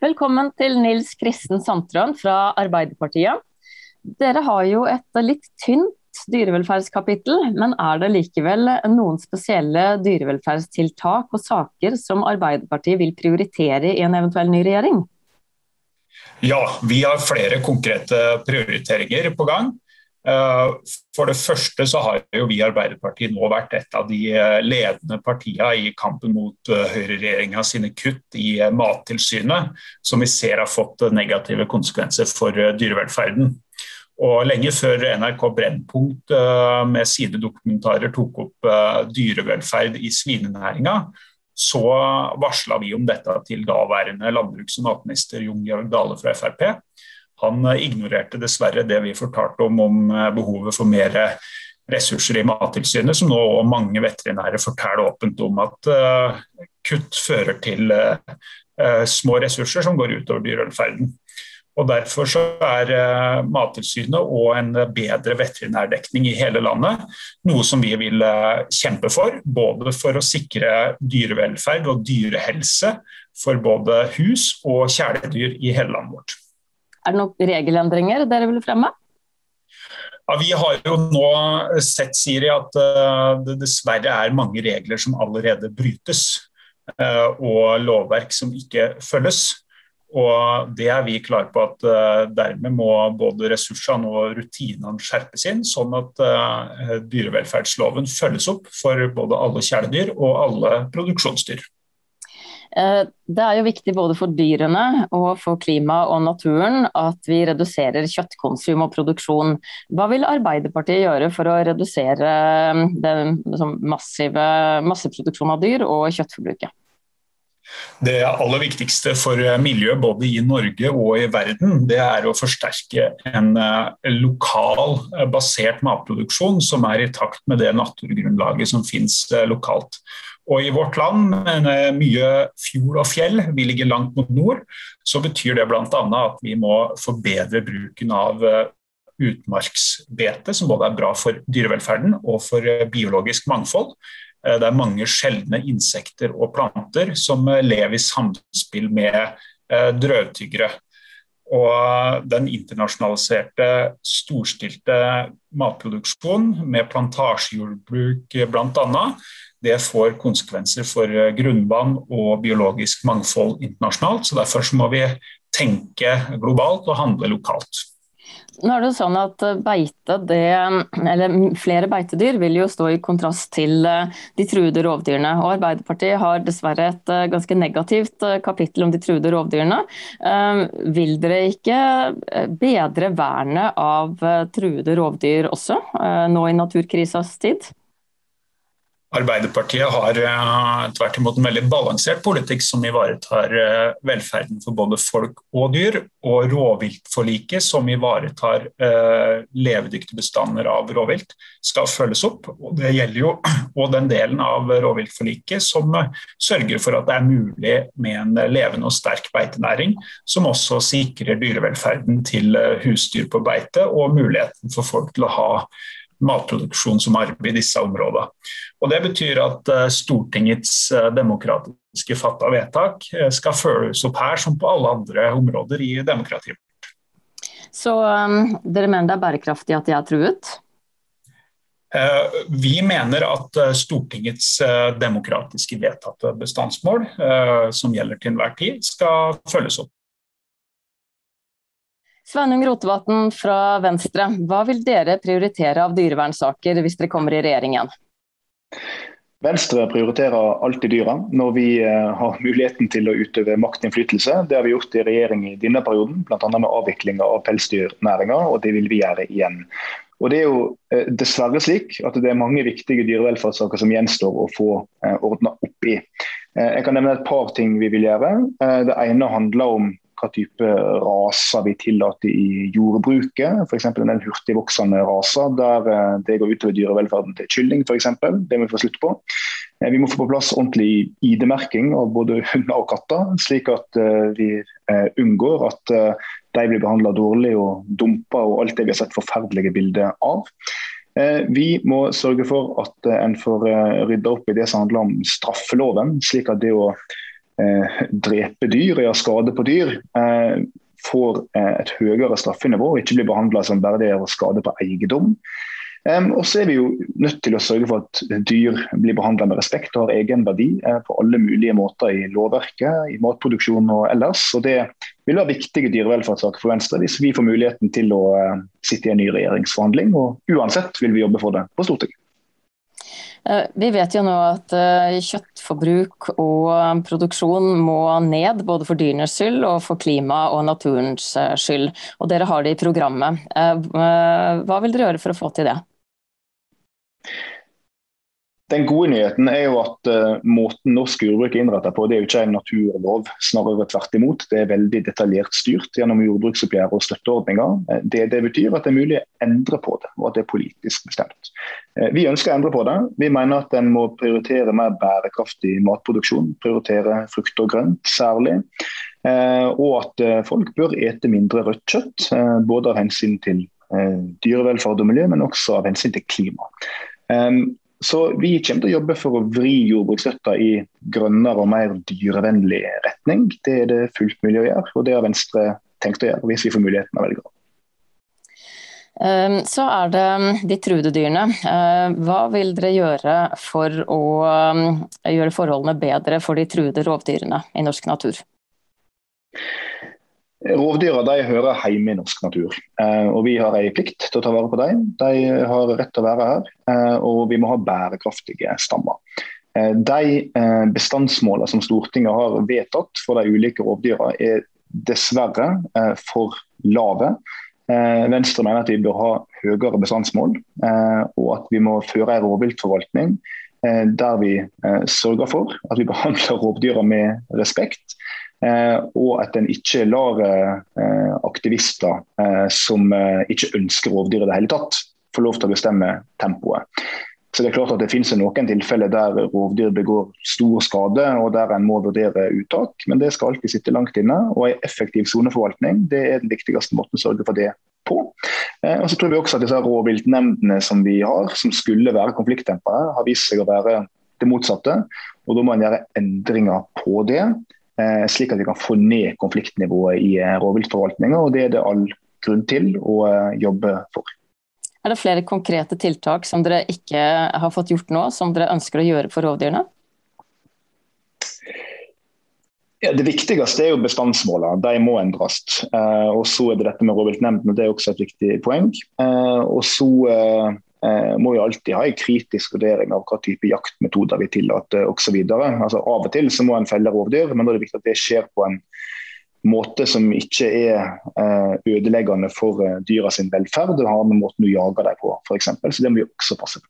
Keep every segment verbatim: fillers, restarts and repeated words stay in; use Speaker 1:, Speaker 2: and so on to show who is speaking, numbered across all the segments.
Speaker 1: Velkommen til Nils Kristen Sandtrøen fra Arbeiderpartiet. Dere har jo et litt tynt dyrevelferdskapittel, men er det likevel noen spesielle dyrevelferdstiltak og saker som Arbeiderpartiet vil prioritere i en eventuell ny regjering?
Speaker 2: Ja, vi har flere konkrete prioriteringer på gang. For det første så har jo vi i Arbeiderpartiet nå vært et av de ledende partiene i kampen mot høyreregjeringen sine kutt i Mattilsynet, som vi ser har fått negative konsekvenser for dyrevelferden. Og lenge før N R K Brennpunkt med sine dokumentarer tok opp dyrevelferd i svinenæringen, så varslet vi om dette til daværende landbruks- og matminister Jon Georg Dale fra F R P. Han ignorerte dessverre det vi fortalte om, om behovet for mer ressurser i Mattilsynet, som nå mange veterinære forteller åpent om at uh, kutt fører til uh, små ressurser som går utover dyrevelferden. Og derfor så er uh, Mattilsynet og en bedre veterinærdekning i hele landet noe som vi vil uh, kjempe for, både for å sikre dyrevelferd og dyrehelse for både hus og kjæledyr i hele landet vårt.
Speaker 1: Er det noen regelendringer dere vil fremme?
Speaker 2: Ja, vi har jo nå sett, Siri, at uh, det dessverre er mange regler som allerede brytes, uh, og lovverk som ikke følges. Og det er vi klare på at uh, dermed må både ressursene og rutinene skjerpes inn, sånn at uh, dyrevelferdsloven følges opp for både alle kjæledyr og alle produksjonsdyr.
Speaker 1: Det er jo viktig både for dyrene og for klima og naturen at vi reduserer kjøttkonsum og produksjon. Hva vil Arbeiderpartiet gjøre for å redusere den massive masseproduksjonen av dyr og kjøttforbruket?
Speaker 2: Det aller viktigste for miljøet både i Norge og i verden, det er å forsterke en lokal basert matproduksjon som er i takt med det naturgrunnlaget som finnes lokalt. Og i vårt land, med mye fjord og fjell, vi ligger langt mot nord, så betyr det blant annet at vi må forbedre bruken av utmarksbete, som både er bra for dyrevelferden og for biologisk mangfold. Det er mange sjeldne insekter og planter som lever i samspill med drøvtyggere. Og den internasjonaliserte, storstilte matproduksjonen med plantasjejordbruk blant annet, det får konsekvenser for grunnvann og biologisk mangfold internasjonalt, så derfor må vi tenke globalt og handle lokalt.
Speaker 1: Nå er det sånn at beite, det, eller flere beitedyr vil jo stå i kontrast til de truede rovdyrene, og Arbeiderpartiet har dessverre et ganske negativt kapittel om de truede rovdyrene. Vil dere ikke bedre vernet av truede rovdyr også, nå i naturkrisas tid?
Speaker 2: Arbeiderpartiet har tvert imot en veldig balansert politikk som ivaretar velferden for både folk og dyr, og rovviltforliket som ivaretar levedyktige bestander av rovvilt skal følges opp. Og det gjelder jo og den delen av rovviltforliket som sørger for at det er mulig med en levende og sterk beitenæring, som også sikrer dyrevelferden til husdyr på beite og muligheten for folk til å ha matproduksjon som arbeid i disse områdene. Og det betyr at Stortingets demokratiske fatta vedtak skal følges opp her som på alle andre områder i demokratiet.
Speaker 1: Så um, dere mener det er bærekraftig at de er truet?
Speaker 2: Uh, vi mener at Stortingets uh, demokratiske vedtatte bestandsmål, uh, som gjelder til enhver tid, skal følges opp.
Speaker 1: Sveinung Rotevatn fra Venstre, hva vil dere prioritere av dyrevernsaker hvis dere kommer i regjeringen?
Speaker 3: Venstre prioriterer alltid dyra når vi har muligheten til å utøve maktinnflytelse. Det har vi gjort i regjering i denne perioden, blant annet med avvikling av pelsdyrnæringen, og det vil vi gjøre igjen. Og det er jo dessverre slik at det er mange viktige dyrevelferdssaker som gjenstår å få ordnet opp i. Jeg kan nevne et par ting vi vil gjøre. Det ene handler om hva type raser vi tillater i jordbruket, for eksempel en del hurtigvoksende raser, der det går utover dyrevelferden til kylling, for eksempel. Det må vi få slutt på. Vi må få på plass ordentlig I D-merking av både hunder og katter, slik at vi unngår at de blir behandlet dårlig og dumper og alt det vi har sett forferdelige bilder av. Vi må sørge for at en får rydde opp i det som handler om straffeloven, slik at det å eh, drepe dyr, gjøre skade på dyr, eh, får eh, et høyere straffenivå og ikke blir behandlet som bare det å skade på eiendom. Um, og så er vi jo nødt til å sørge for at dyr blir behandlet med respekt og har egen verdi eh, på alle mulige måter i lovverket, i matproduksjon og ellers. Og det vil være viktige dyrevelferdssaker for Venstre hvis vi får muligheten til å uh, sitte i en ny regjeringsforhandling. Og uansett vil vi jobbe for det på Stortinget.
Speaker 1: Vi vet jo nå at kjøttforbruk og produksjon må ned, både for dyrenes skyld og for klima og naturens skyld. Og dere har det i programmet. Hva vil dere gjøre for å få til det?
Speaker 3: Den gode nyheten er jo at uh, måten norsk jordbruk er innrettet på, det er jo ikke en naturlov, snarere tvert imot. Det er veldig detaljert styrt gjennom jordbruksoppgjør og støtteordninger. Det, det betyr at det er mulig å endre på det, og at det er politisk bestemt. Uh, vi ønsker å endre på det. Vi mener at en må prioritere mer bærekraftig matproduksjon, prioritere frukt og grønt særlig, uh, og at uh, folk bør ete mindre rødt kjøtt, uh, både av hensyn til uh, dyrevelferd og miljø, men også av hensyn til klima. Um, Så vi kommer til å jobbe for å vri jordbruksstøtta i grønnere og mer dyrevennlig retning. Det er det fullt mulig å gjøre, og det har Venstre tenkt å gjøre hvis vi får muligheten å velge.
Speaker 1: Så er det de truede dyrene. Hva vil dere gjøre for å gjøre forholdene bedre for de truede rovdyrene i norsk natur?
Speaker 3: Rovdyra de hører hjemme i norsk natur, og vi har en plikt til å ta vare på dem. De har rett til å være her, og vi må ha bærekraftige stammer. De bestandsmålene som Stortinget har vedtatt for de ulike rovdyra er dessverre for lave. Venstre mener at vi bør ha høyere bestandsmål, og at vi må føre en rovviltforvaltning der vi sørger for at vi behandler rovdyra med respekt, og at en ikke lar aktivister som ikke ønsker rovdyr i det hele tatt få lov til å bestemme tempoet. Så det er klart at det finnes noen tilfeller der rovdyr begår stor skade og der en må vurdere uttak, men det skal alltid sitte langt inne, og en effektiv soneforvaltning det er den viktigste måten å sørge for det på. Og så tror vi også at disse rovviltnemndene som vi har, som skulle være konfliktdempere, har vist seg å være det motsatte, og da må en gjøre endringer på det, slik at vi kan få ned konfliktnivået i rovviltforvaltningen, og det er det all grunn til å jobbe for.
Speaker 1: Er det flere konkrete tiltak som dere ikke har fått gjort nå, som dere ønsker å gjøre for rovdyrene?
Speaker 3: Ja, det viktigste er jo bestandsmålene, de må endres. Eh, og så er det dette med rovviltnemndene, det er også et viktig poeng. Eh, og så eh, må vi alltid ha en kritisk vurdering av hva type jaktmetoder vi tillater og så videre. Altså, av og til så må en felle rovdyr, men da er det viktig at det skjer på en måte som ikke er ødeleggende for dyra sin velferd, og har med måten du jager dem på, for eksempel. Så det må vi også passe på.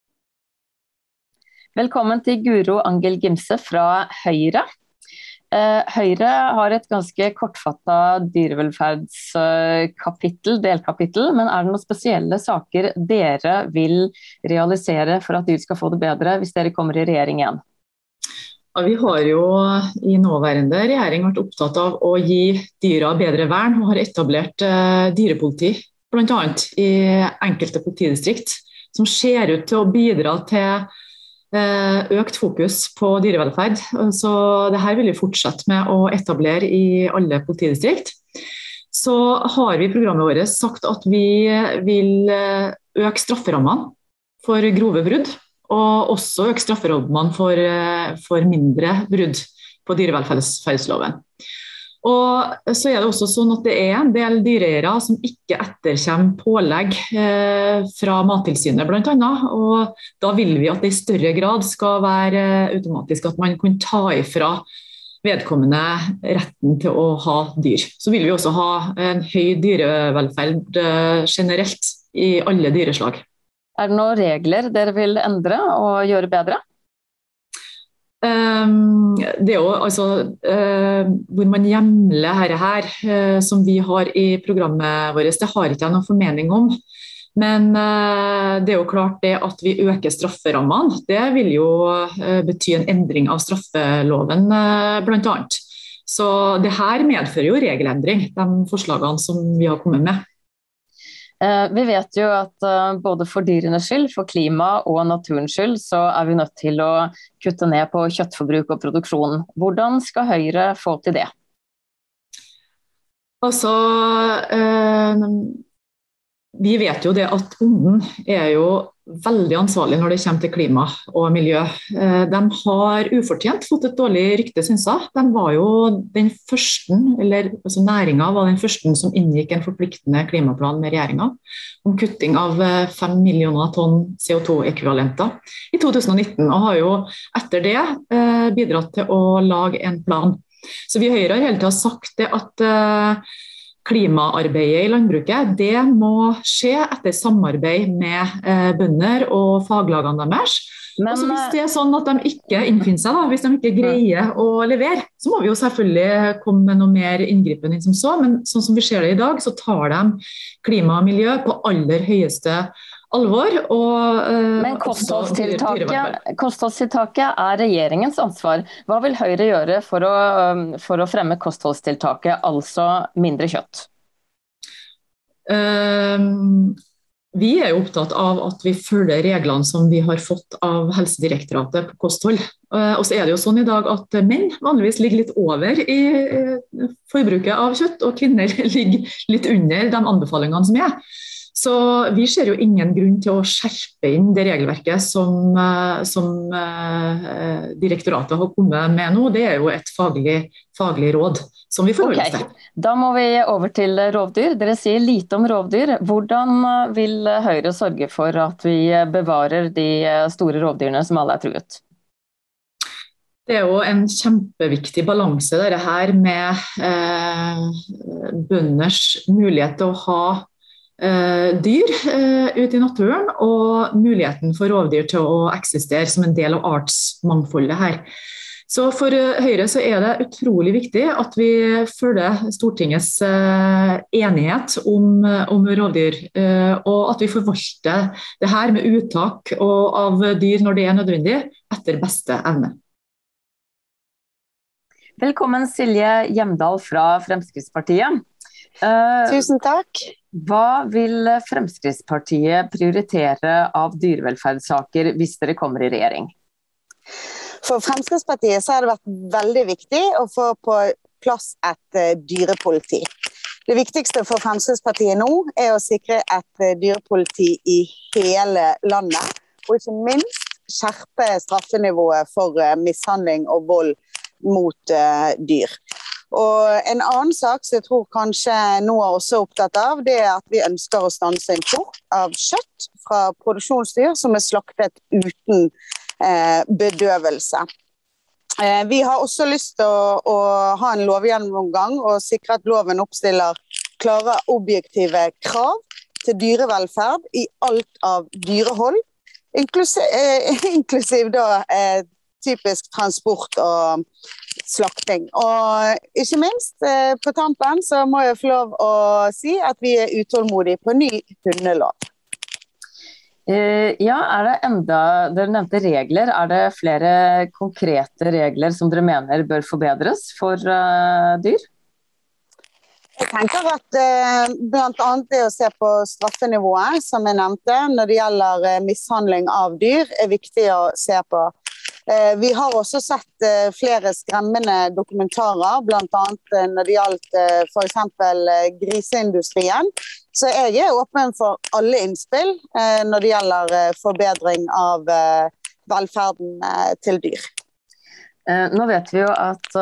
Speaker 1: Velkommen til Guro Angell Gimse fra Høyre. Høyre har et ganske kortfattet dyrevelferdskapittel, delkapittel, men er det noen spesielle saker dere vil realisere for at dyr skal få det bedre hvis dere kommer i regjering igjen?
Speaker 4: Ja, vi har jo i nåværende regjering vært opptatt av å gi dyra bedre vern og har etablert eh, dyrepoliti, blant annet i enkelte politidistrikt, som ser ut til å bidra til økt fokus på dyrevelferd. Så det her vil vi fortsette med å etablere i alle politidistrikt. Så har vi i programmet vårt sagt at vi vil øke strafferammene for grove brudd, og også øke strafferammene for, for mindre brudd på dyrevelferdsloven. Og så er det også sånn at det er en del dyreeiere som ikke etterkommer pålegg eh, fra Mattilsynet blant annet, og da vil vi at det i større grad skal være automatisk at man kan ta ifra vedkommende retten til å ha dyr. Så vil vi også ha en høy dyrevelferd eh, generelt i alle dyreslag.
Speaker 1: Er det noen regler dere vil endre og gjøre bedre?
Speaker 4: Um, det er jo altså uh, hvor man hjemler her, her uh, som vi har i programmet vårt, det har ikke jeg noen formening om, men uh, det er jo klart det at vi øker strafferammene, det vil jo uh, bety en endring av straffeloven uh, blant annet. Så det her medfører jo regelendring, de forslagene som vi har kommet med.
Speaker 1: Vi vet jo at både for dyrenes skyld, for klima og naturens skyld, så er vi nødt til å kutte ned på kjøttforbruk og produksjon. Hvordan skal Høyre få til det?
Speaker 4: Altså, eh, vi vet jo det at bonden er jo veldig ansvarlig når det kommer til klima og miljø. De har ufortjent fått et dårlig rykte, synes jeg. De var jo den første, eller altså næringen var den første som inngikk en forpliktende klimaplan med regjeringen om kutting av fem millioner tonn C O to ekvivalenter i to tusen og nitten, og har jo etter det bidratt til å lage en plan. Så vi i Høyre har hele tiden sagt det at klimaarbeidet i landbruket, det må skje etter samarbeid med eh, bønder og faglagene deres. Men altså, hvis det er sånn at de ikke innfinner seg, da, hvis de ikke greier å levere, så må vi jo selvfølgelig komme med noe mer inngripen enn som så, men sånn som vi ser det i dag, så tar de klima og miljø på aller høyeste alvor. Og, eh,
Speaker 1: Men kostholdstiltaket, kostholdstiltaket er regjeringens ansvar. Hva vil Høyre gjøre for å, for å fremme kostholdstiltaket, altså mindre kjøtt?
Speaker 4: Um, vi er jo opptatt av at vi følger reglene som vi har fått av Helsedirektoratet på kosthold. Uh, og så er det jo sånn i dag at menn vanligvis ligger litt over i uh, forbruket av kjøtt, og kvinner ligger litt under de anbefalingene som er. Så vi ser jo ingen grunn til å skjerpe inn det regelverket som, som uh, direktoratet har kommet med nå. Det er jo et faglig, faglig råd som vi forholder oss til.
Speaker 1: Okay. Da må vi over til rovdyr. Dere sier lite om rovdyr. Hvordan vil Høyre sørge for at vi bevarer de store rovdyrene som alle er truet?
Speaker 4: Det er jo en kjempeviktig balanse dette her med eh, bønders mulighet til å ha dyr uh, ute i naturen, og muligheten for rovdyr til å eksistere som en del av artsmangfoldet her. Så for uh, Høyre så er det utrolig viktig at vi følger Stortingets uh, enighet om, uh, om rovdyr, uh, og at vi forvalter det her med uttak og av dyr når det er nødvendig, etter beste evne.
Speaker 1: Velkommen Silje Hjemdal fra Fremskrittspartiet.
Speaker 5: Uh, Tusen takk.
Speaker 1: Hva vil Fremskrittspartiet prioritere av dyrevelferdssaker hvis dere kommer i regjering?
Speaker 5: For Fremskrittspartiet så har det vært veldig viktig å få på plass et uh, dyrepoliti. Det viktigste for Fremskrittspartiet nå er å sikre et uh, dyrepoliti i hele landet, og ikke minst skjerpe straffenivået for uh, mishandling og vold mot uh, dyr. Og en annen sak som jeg tror kanskje noe er også opptatt av, det er at vi ønsker å stanse import av kjøtt fra produksjonsdyr som er slaktet uten eh, bedøvelse. Eh, vi har også lyst til å, å ha en lovgjennomgang og sikre at loven oppstiller klare objektive krav til dyrevelferd i alt av dyrehold, inklusiv, eh, inklusiv da eh, typisk transport og slakting. Og ikke minst eh, på tampen så må jeg få lov å si at vi er utålmodige på ny hundelov.
Speaker 1: Eh, ja, er det enda, dere nevnte regler, er det flere konkrete regler som dere mener bør forbedres for uh, dyr?
Speaker 5: Jeg tenker at eh, blant annet det å se på straffenivået, som jeg nevnte, når det gjelder eh, mishandling av dyr, er viktig å se på. Vi har også sett flere skremmende dokumentarer, blant annet når det gjaldt for eksempel griseindustrien. Så jeg er åpen for alle innspill når det gjelder forbedring av velferden til dyr.
Speaker 1: Nå vet vi jo at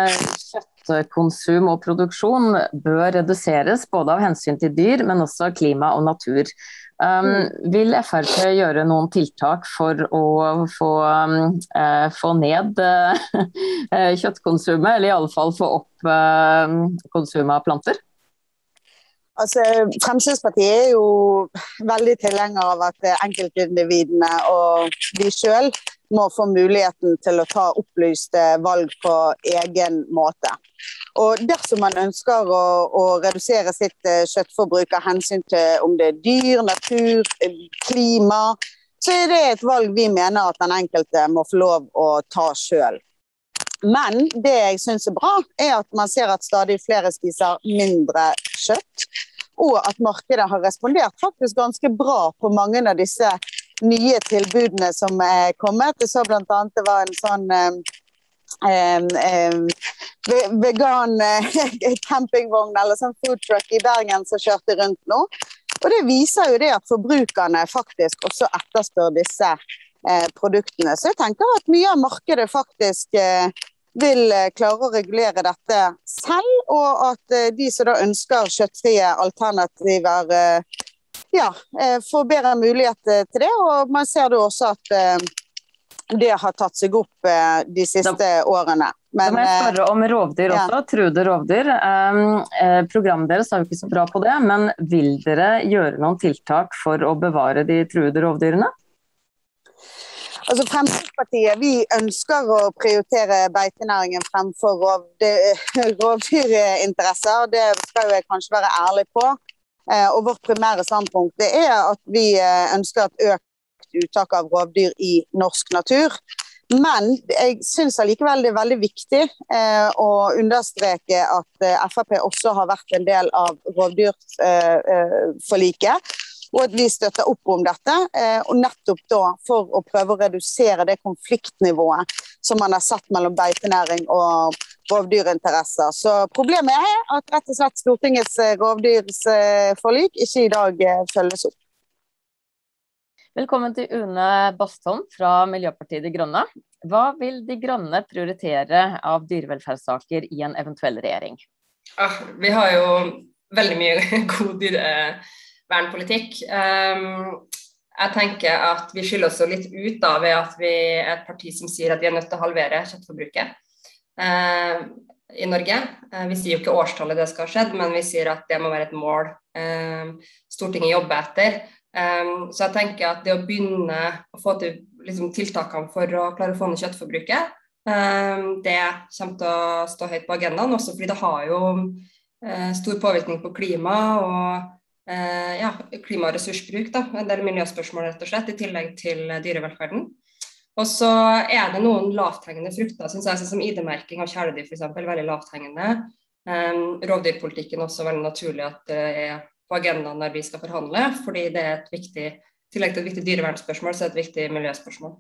Speaker 1: kjøttkonsum og produksjon bør reduseres både av hensyn til dyr, men også klima og natur. Um, vil F R P gjøre noen tiltak for å få, um, uh, få ned uh, kjøttkonsumet, eller i alle fall få opp uh, konsumet av planter?
Speaker 5: Altså, Fremskrittspartiet er jo veldig tilhenger av at enkeltindividene og de selv må få muligheten til å ta opplyste valg på egen måte. Og dersom man ønsker å, å redusere sitt kjøttforbruk av hensyn til om det er dyr, natur, klima, så er det et valg vi mener at den enkelte må få lov å ta selv. Men det jeg synes er bra, er at man ser at stadig flere spiser mindre kjøtt. og at markedet har respondert faktisk ganske bra på mange av disse nye tilbudene som er kommet. Jeg så blant annet det var en sånn eh, eh, vegan eh, campingvogn eller sånn food truck i Bergen som kjørte rundt nå. Og det viser jo det at forbrukerne faktisk også etterspør disse eh, produktene. Så jeg tenker at mye av markedet faktisk eh, vil klare å regulere dette selv, og at de som da ønsker kjøttfrie alternativer ja, får bedre mulighet til det. Og man ser da også at det har tatt seg opp de siste da, årene. Men,
Speaker 1: da må jeg spørre om rovdyr også, ja. Truede rovdyr. Eh, programmet deres er jo ikke så bra på det, men vil dere gjøre noen tiltak for å bevare de truede rovdyrene?
Speaker 5: Altså Fremskrittspartiet, vi ønsker å prioritere beitenæringen fremfor rovdyrinteresser, det skal jeg kanskje være ærlig på. Og vårt primære standpunkt det er at vi ønsker et økt uttak av rovdyr i norsk natur. Men jeg synes allikevel det er veldig viktig å understreke at Frp også har vært en del av rovdyrforliket. Og at vi støtter opp om dette, og nettopp da for å prøve å redusere det konfliktnivået som man har satt mellom beitenæring og rovdyrinteresser. Så problemet er at rett og slett Stortingets rovdyrsforlik ikke i dag følges opp.
Speaker 1: Velkommen til Une Bastholm fra Miljøpartiet De Grønne. Hva vil De Grønne prioritere av dyrevelferdssaker i en eventuell regjering?
Speaker 6: Ah, vi har jo veldig mye god dyre vernpolitikk. Um, jeg tenker at vi skiller oss litt ut da, ved at vi er et parti som sier at vi er nødt til å halvere kjøttforbruket uh, i Norge. Uh, vi sier jo ikke årstallet det skal ha skjedd, men vi sier at det må være et mål uh, Stortinget jobber etter. Um, så jeg tenker at det å begynne å få til liksom, tiltakene for å klare å få ned kjøttforbruket, um, det kommer til å stå høyt på agendaen, også fordi det har jo uh, stor påvirkning på klima og Uh, ja, klima- og ressursbruk, da. En del miljøspørsmål rett og slett, i tillegg til dyrevelferden. Og så er det noen lavthengende frukter, synes jeg, som I D-merking av kjæledyr for eksempel, veldig lavthengende. Um, rovdyrpolitikken også veldig naturlig at det er på agendaen når vi skal forhandle, fordi det er et viktig, i tillegg til et viktig dyrevernspørsmål, så er det et viktig miljøspørsmål.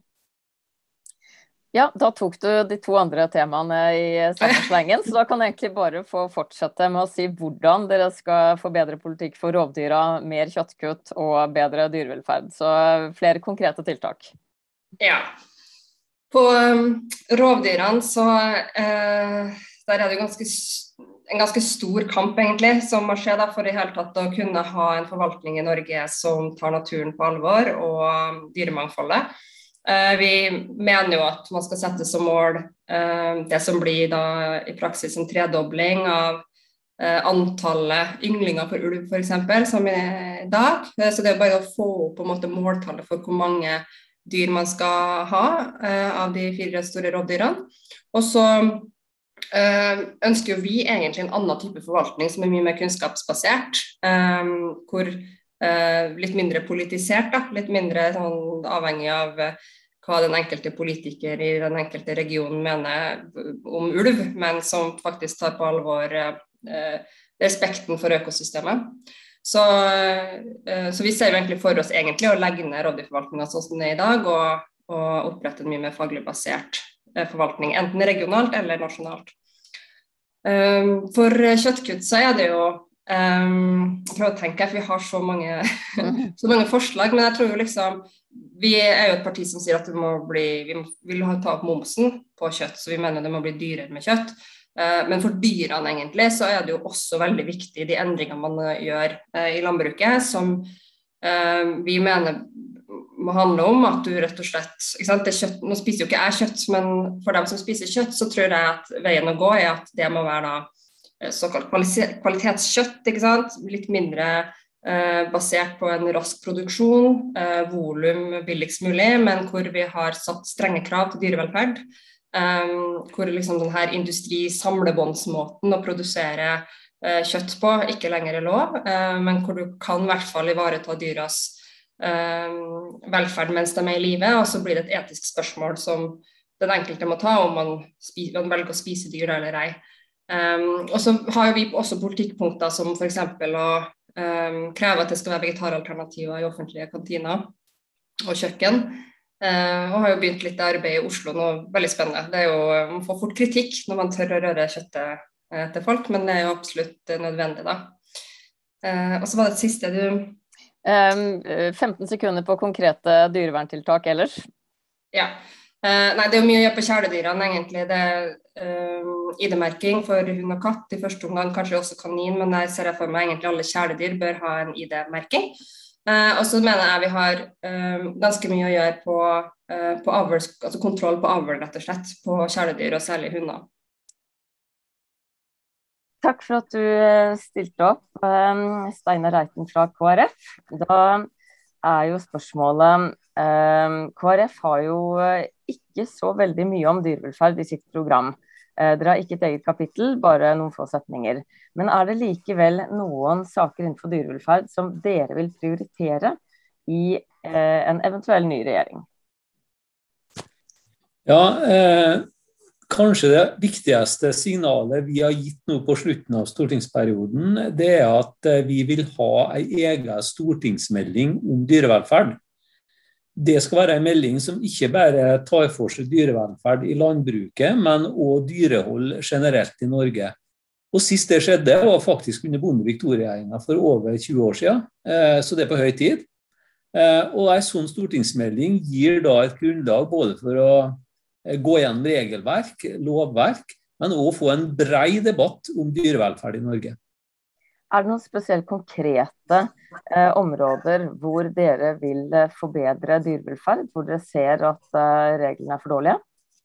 Speaker 1: Ja, da tok du de to andre temaene i samme slengen, så da kan jeg egentlig bare få fortsette med å si hvordan dere skal få bedre politikk for rovdyra, mer kjøttkutt og bedre dyrevelferd. Så flere konkrete tiltak.
Speaker 6: Ja, på um, rovdyrene så uh, der er det ganske, en ganske stor kamp egentlig, som må skje da, for i hele tatt å kunne ha en forvaltning i Norge som tar naturen på alvor og um, dyremangfoldet. Uh, vi mener jo at man skal sette som mål uh, det som blir da i praksis en tredobling av uh, antallet ynglinger for ulv for eksempel, som i dag. Uh, så det er bare å få opp på en måte måltallet for hvor mange dyr man skal ha uh, av de fire store rovdyrene. Og så uh, ønsker jo vi egentlig en annen type forvaltning som er mye mer kunnskapsbasert, um, hvor Uh, litt mindre politisert, da. Litt mindre sånn, avhengig av uh, hva den enkelte politiker i den enkelte regionen mener om ulv, men som faktisk tar på alvor uh, respekten for økosystemet. Så, uh, så vi ser jo egentlig for oss egentlig å legge ned rovdyrforvaltningen sånn som det er i dag, og, og opprette en mye mer faglig basert uh, forvaltning, enten regionalt eller nasjonalt. Uh, for kjøttkutt så er det jo Um, jeg prøver å tenke at vi har så mange, så mange forslag, men jeg tror jo liksom vi er jo et parti som sier at det må bli, vi må, vil ha ta opp momsen på kjøtt, så vi mener det må bli dyrere med kjøtt, uh, men for dyrene egentlig så er det jo også veldig viktig de endringene man gjør uh, i landbruket, som uh, vi mener må handle om at du rett og slett, ikke sant, det kjøtt, nå spiser jo ikke jeg kjøtt, men for dem som spiser kjøtt så tror jeg at veien å gå er at det må være da såkalt kvalitetskjøtt, ikke sant? Litt mindre eh, basert på en rask produksjon, eh, volum billigst mulig, men hvor vi har satt strenge krav til dyrevelferd, eh, hvor liksom denne industri-samlebåndsmåten å produsere eh, kjøtt på ikke lenger er lov, eh, men hvor du kan i hvert fall ivareta dyras eh, velferd mens de er i livet, og så blir det et etisk spørsmål som den enkelte må ta om man, spiser, man velger å spise dyr eller ei. Um, og så har vi også politikkpunkter som for eksempel å um, kreve at det skal være vegetaralternativer i offentlige kantiner og kjøkken. Uh, og har jo begynt litt arbeid i Oslo nå, veldig spennende. Det er jo, man får fort kritikk når man tør å røre kjøttet uh, til folk, men det er jo absolutt nødvendig da. Uh, og så var det et siste du...
Speaker 1: Um, femten sekunder på konkrete dyreverntiltak ellers.
Speaker 6: Ja, uh, nei, det er jo mye å gjøre på kjæledyrene egentlig. Det er uh, I D-merking for hund og katt i første omgang, kanskje også kanin, men der ser jeg for meg egentlig alle kjæledyr bør ha en I D-merking. Uh, og så mener jeg vi har uh, ganske mye å gjøre på, uh, på avl, altså kontroll på avl rett og slett, på kjæledyr og særlig hunder.
Speaker 1: Takk for at du stilte opp, um, Steinar Reiten fra K R F. Da er jo spørsmålet, um, K R F har jo ikke så veldig mye om dyrevelferd i sitt program. Uh, dere har ikke et eget kapittel, bare noen få setninger. Men er det likevel noen saker innenfor dyrevelferd som dere vil prioritere i uh, en eventuell ny regjering?
Speaker 7: Ja, eh, kanskje det viktigste signalet vi har gitt nå på slutten av stortingsperioden, det er at eh, vi vil ha en egen stortingsmelding om dyrevelferd. Det skal være en melding som ikke bare tar for seg dyrevelferd i landbruket, men også dyrehold generelt i Norge. Og sist det skjedde var faktisk under Bondevik II-regjeringen for over tjue år siden, så det er på høy tid. Og en sånn stortingsmelding gir da et grunnlag både for å gå gjennom regelverk, lovverk, men også få en bred debatt om dyrevelferd i Norge.
Speaker 1: Er det noen spesielt konkrete eh, områder hvor dere vil eh, forbedre dyrevelferd, hvor dere ser at eh, reglene er for dårlige?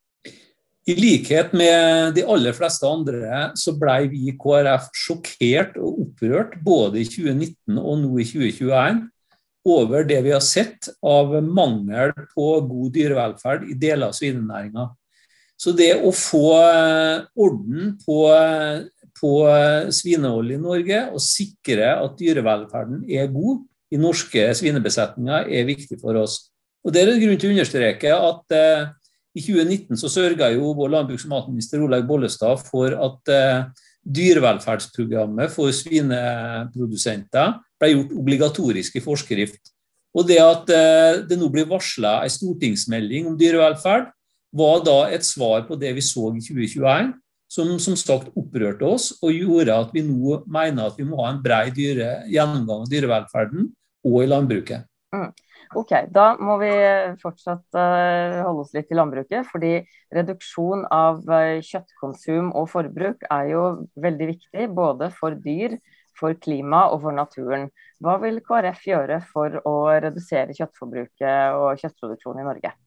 Speaker 7: I likhet med de aller fleste andre så ble vi i K R F sjokkert og opprørt både i tjue nitten og nå i tjue tjueen over det vi har sett av mangel på god dyrevelferd i deler av svinenæringen. Så det å få orden på på svinehold i Norge og sikre at dyrevelferden er god i norske svinebesetninger er viktig for oss. Og det er grunn til å understreke at eh, i tjue nitten så sørget jo vår landbruks- og matminister Olaug Bollestad for at eh, dyrevelferdsprogrammet for svineprodusenter ble gjort obligatorisk i forskrift. Og det at eh, det nå blir varslet en stortingsmelding om dyrevelferd var da et svar på det vi så i tjue tjueen, som som sagt opprørte oss og gjorde at vi nå mener at vi må ha en bred dyre, gjennomgang av dyrevelferden og i landbruket.
Speaker 1: Mm. Ok, da må vi fortsatt uh, holde oss litt i landbruket, fordi reduksjon av uh, kjøttkonsum og forbruk er jo veldig viktig, både for dyr, for klima og for naturen. Hva vil K R F gjøre for å redusere kjøttforbruket og kjøttproduksjonen i Norge?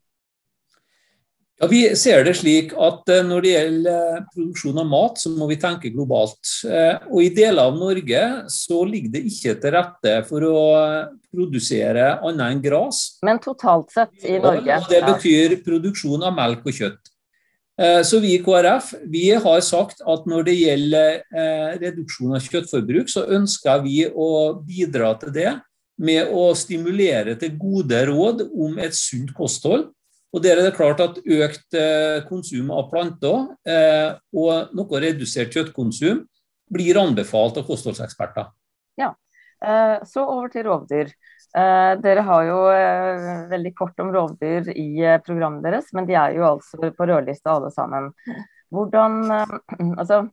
Speaker 7: Ja, vi ser det slik at når det gjelder produksjon av mat, så må vi tenke globalt. Og i deler av Norge så ligger det ikke til rette for å produsere annet enn gras.
Speaker 1: Men totalt sett i Norge?
Speaker 7: Og det betyr produksjon av melk og kjøtt. Så vi i K R F, vi har sagt at når det gjelder reduksjon av kjøttforbruk, så ønsker vi å bidra til det med å stimulere til gode råd om et sunt kosthold. Og der er det klart at økt eh, konsum av planter eh, og noe redusert kjøttkonsum blir anbefalt av kostholdseksperter.
Speaker 1: Ja, eh, så over til rovdyr. Eh, dere har jo eh, veldig kort om rovdyr i eh, programmet deres, men de er jo altså på rødlista alle sammen. Hvordan, eh, altså,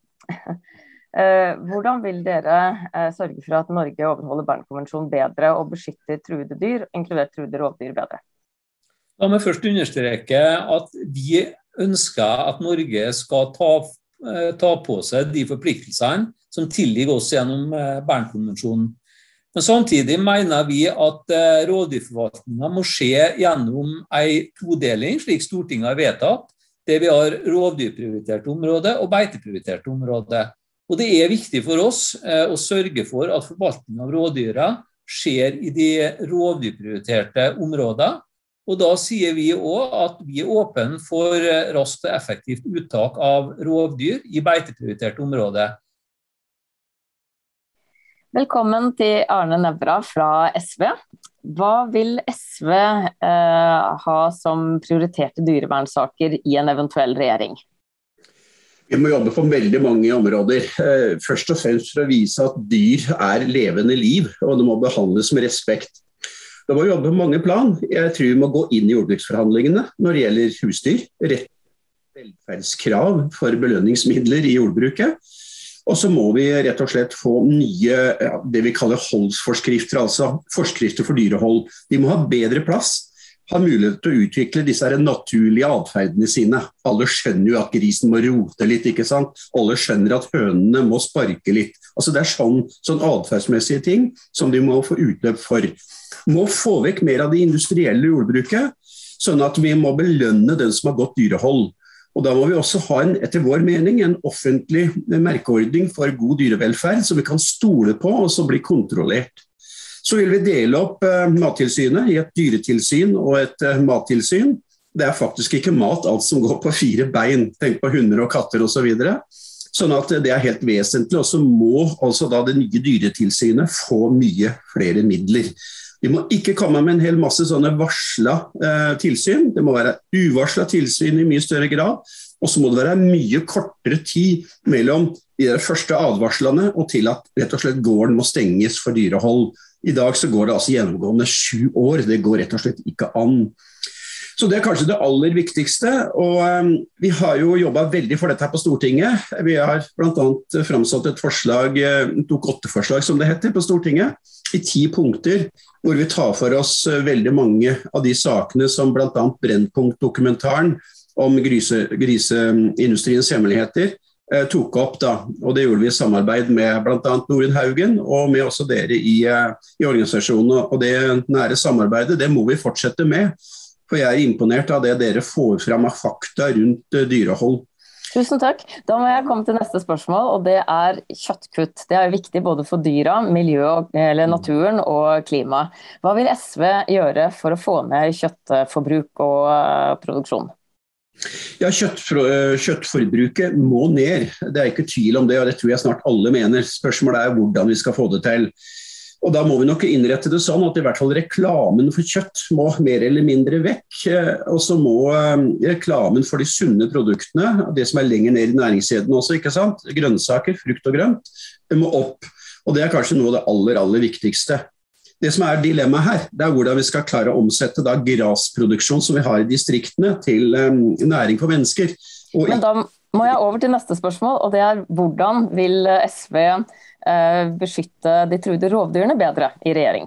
Speaker 1: eh, hvordan vil dere eh, sørge for at Norge overholder Bernkonvensjonen bedre og beskytter truede dyr, inkludert truede rovdyr bedre?
Speaker 7: La meg først understreke at vi ønsker at Norge skal ta, ta på seg de forpliktelsene som tilligger oss gjennom Bernkonvensjonen. Men samtidig mener vi at rovdyrforvaltningen må skje gjennom en todeling, slik Stortinget har vedtatt, det vi har rovdyrprioriterte områder og beiteprioriterte områder. Og det er viktig for oss å sørge for at forvaltningen av rovdyra skjer i de rovdyrprioriterte områder. Og da sier vi også at vi er åpne for raskt og effektivt uttak av rovdyr i beiteprioriterte områder.
Speaker 1: Velkommen til Arne Nævra fra S V. Hva vil S V eh, ha som prioriterte dyrevernsaker i en eventuell regjering?
Speaker 8: Vi må jobbe på veldig mange områder. Først og fremst for å vise at dyr er levende liv, og det må behandles med respekt. Da må vi jobbe på mange plan. Jeg tror vi må gå inn i jordbruksforhandlingene når det gjelder husdyr. Rett velferdskrav for belønningsmidler i jordbruket. Og så må vi rett og slett få nye, ja, det vi kaller holdsforskrifter, altså forskrifter for dyrehold. De må ha bedre plass. Har mulighet til å utvikle disse naturlige atferdene sine. Alle skjønner jo at grisen må rote litt, ikke sant? Alle skjønner at hønene må sparke litt. Altså det er sånn, sånn atferdsmessige ting som de må få utløp for. Må få vekk mer av det industrielle jordbruket, sånn at vi må belønne den som har godt dyrehold. Og da må vi også ha en, etter vår mening, en offentlig merkeordning for god dyrevelferd, som vi kan stole på og så bli kontrollert. Så vil vi dele opp eh, mattilsynet i et dyretilsyn og et eh, mattilsyn. Det er faktisk ikke mat, alt som går på fire bein. Tenk på hunder og katter og så videre. Sånn at det er helt vesentlig, og så må altså da det nye dyretilsynet få mye flere midler. De må ikke komme med en hel masse sånne varslet eh, tilsyn. Det må være uvarslet tilsyn i mye større grad. Og så må det være mye kortere tid mellom de første advarslene og til at rett og slett gården må stenges for dyrehold. I dag så går det altså gjennomgående sju år. Det går rett og slett ikke an. Så det er kanskje det aller viktigste, og um, vi har jo jobbet veldig for dette her på Stortinget. Vi har blant annet fremsatt et forslag, et Dokument åtte-forslag som det heter på Stortinget, i ti punkter, hvor vi tar for oss veldig mange av de sakene som blant annet Brennpunkt-dokumentaren om grise, griseindustriens hemmeligheter eh, tok opp da, og det gjorde vi i samarbeid med blant annet Norun Haugen og med også dere i, i organisasjonen, og det nære samarbeidet, det må vi fortsette med. For jeg er imponert av det dere får frem av fakta rundt dyrehold.
Speaker 1: Tusen takk. Da må jeg komme til neste spørsmål, og det er kjøttkutt. Det er viktig både for dyra, miljø, eller naturen og klima. Hva vil S V gjøre for å få ned kjøttforbruk og produksjon?
Speaker 8: Ja, kjøtt, kjøttforbruket må ned. Det er ikke tvil om det, og det tror jeg snart alle mener. Spørsmålet er hvordan vi skal få det til. Og da må vi nok innrette det sånn at i hvert fall reklamen for kjøtt må mer eller mindre vekk, og så må reklamen for de sunne produktene, det som er lenger ned i næringskjeden også, ikke sant? Grønnsaker, frukt og grønt, det må opp. Og det er kanskje noe av det aller, aller viktigste. Det som er dilemmaet her, det er hvordan vi skal klare å omsette da grasproduksjon som vi har i distriktene til um, næring for mennesker. Og
Speaker 1: Men da må jeg over til neste spørsmål, og det er hvordan vil S V eh, beskytte de truede rovdyrene bedre i regjering?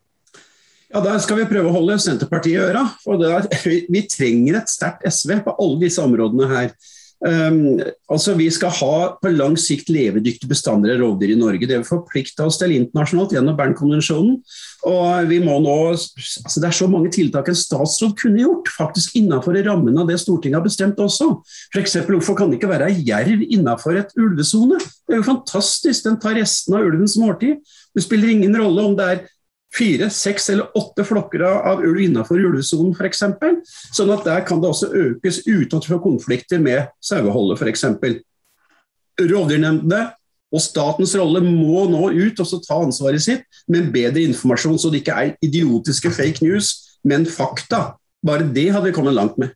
Speaker 8: Ja, da skal vi prøve å holde Senterpartiet i øra, for det er, vi, vi trenger et sterkt S V på alle disse områdene her. Um, altså Vi skal ha på lang sikt levedyktige bestander av rovdyr i Norge. Det vil forplikte oss til internasjonalt gjennom Bernkonvensjonen. Og vi må nå, altså Det er så mange tiltak en statsråd kunne gjort, faktisk innenfor rammen av det Stortinget har bestemt også. For eksempel, hvorfor kan det ikke være jerv innenfor et ulvesone? Det er jo fantastisk, den tar resten av ulvens måltid. Det spiller ingen rolle om det er fire, seks eller åtte flokker av ulv innenfor ulvesonen for eksempel. Sånn at der kan det også økes uten at vi får konflikter med saueholdet for eksempel. Rovdyrnemndene og statens rolle må nå ut og så ta ansvaret sitt med bedre informasjon, så det ikke er idiotiske fake news, men fakta. Bare det hadde vi kommet langt med.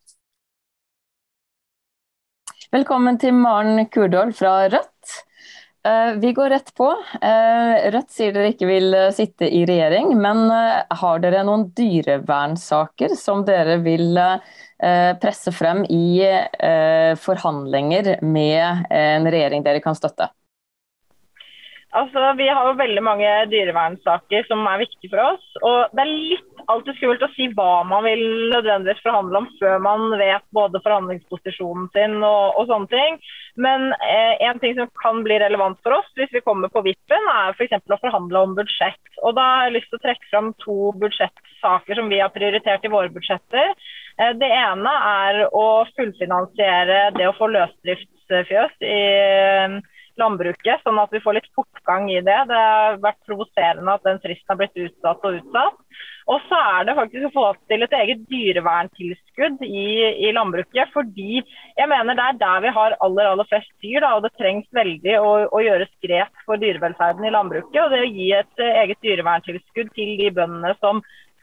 Speaker 1: Velkommen til Maren Kurdal fra Rødt. Vi går rett på. Rødt sier dere ikke vil sitte i regjering, men har dere noen dyrevernsaker som dere vil presse frem i forhandlinger med en regjering dere kan støtte?
Speaker 9: Altså, vi har jo veldig mange dyrevernsaker som er viktige for oss, og det er litt alltid skummelt å si hva man vil nødvendigvis forhandle om før man vet både forhandlingsposisjonen sin og, og sånne ting. Men eh, en ting som kan bli relevant for oss hvis vi kommer på vippen er for eksempel å forhandle om budsjett. Og da har jeg lyst til å trekke frem to budsjettsaker som vi har prioritert i våre budsjetter. Eh, det ene er å fullfinansiere det å få løsdriftsfjøs i landbruket, sånn at vi får litt fortgang i det. Det har vært provoserende at den fristen har blitt utsatt og utsatt. Og så er det faktisk å få til et eget dyreverntilskudd i, i landbruket, fordi jeg mener det er der vi har aller, aller flest dyr, da, og det trengs veldig å, å gjøre grep for dyrevelferden i landbruket, og det å gi et eget dyreverntilskudd til de bøndene som,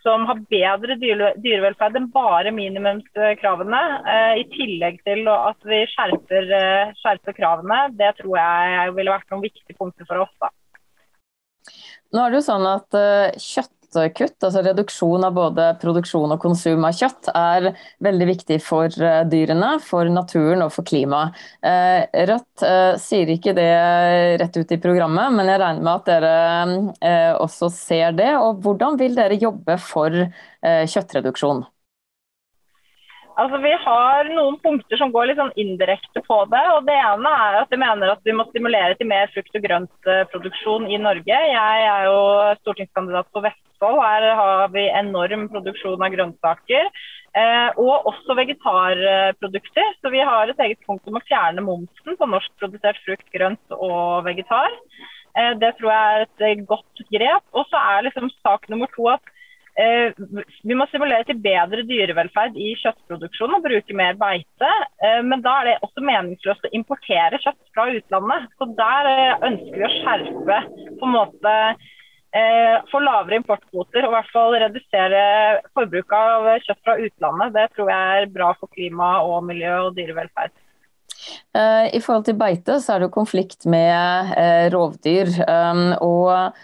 Speaker 9: som har bedre dyre, dyrevelferd enn bare minimumskravene, eh, i tillegg til at vi skjerper, eh, skjerper kravene. Det tror jeg ville vært noen viktige punkter for oss da.
Speaker 1: Nå er det jo sånn at uh, kjøttkutt, altså reduksjon av både produksjon og konsum av kjøtt, er veldig viktig for uh, dyrene, for naturen og for klimaet. Uh, Rødt uh, sier ikke det rett ut i programmet, men jeg regner med at dere uh, også ser det. Og hvordan vil dere jobbe for uh, kjøttreduksjon?
Speaker 9: Altså, vi har noen punkter som går litt sånn indirekte på det, og det ene er at vi mener at vi må stimulere til mer frukt- og grøntproduksjon i Norge. Jeg er jo stortingskandidat på Vestfold, her har vi enorm produksjon av grønnsaker, eh, og også vegetarprodukter, så vi har et eget punkt om å fjerne momsen på norskprodusert frukt, grønt og vegetar. Eh, det tror jeg er et godt grep, og så er liksom sak nummer to at vi må stimulere til bedre dyrevelferd i kjøttproduksjon og bruke mer beite, men da er det også meningsløst å importere kjøtt fra utlandet. Så der ønsker vi å skjerpe på en måte få lavere importkvoter og i hvert fall redusere forbruket av kjøtt fra utlandet. Det tror jeg er bra for klima og miljø og dyrevelferd.
Speaker 1: I forhold til beite så er det jo konflikt med rovdyr, og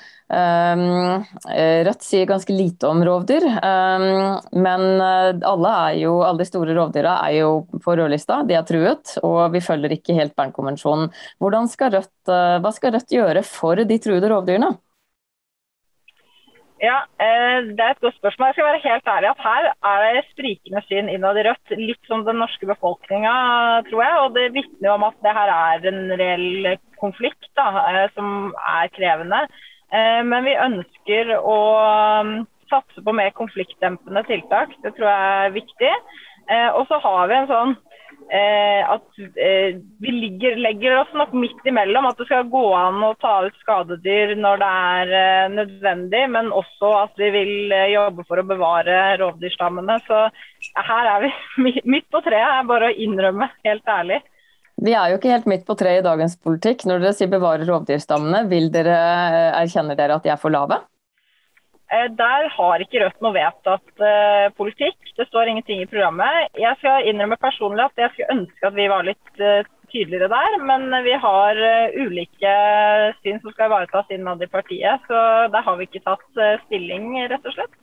Speaker 1: Rødt sier ganske lite om rovdyr, men alle, er jo, alle de store rovdyra er jo på rødlista, de er truet, og vi følger ikke helt Bernkonvensjonen. Hvordan skal Rødt, hva skal Rødt gjøre for de truede rovdyrene?
Speaker 9: Ja, det er et godt spørsmål. Jeg skal være helt ærlig at her er det sprikende syn innad i Rødt, litt som den norske befolkningen, tror jeg, og det vitner jo om at det her er en reell konflikt da, som er krevende. Men vi ønsker å satse på mer konfliktdempende tiltak, det tror jeg er viktig. Og så har vi en sånn at vi ligger, legger oss nok midt imellom at det skal gå an å ta ut skadedyr når det er nødvendig, men også at vi vil jobbe for å bevare rovdyrstammene. Så her er vi midt på treet, er bare å innrømme, helt ærlig.
Speaker 1: Vi er jo ikke helt midt på tre i dagens politikk. Når dere sier bevare rovdyrstammene, vil dere, erkjenner dere at de er for lave?
Speaker 9: Der har ikke Rødt noe vedtatt uh, politikk. Det står ingenting i programmet. Jeg skal innrømme personlig at jeg skulle ønske at vi var litt uh, tydeligere der, men vi har uh, ulike syn som skal ivaretas innad i partiet, så der har vi ikke tatt uh, stilling, rett og slett.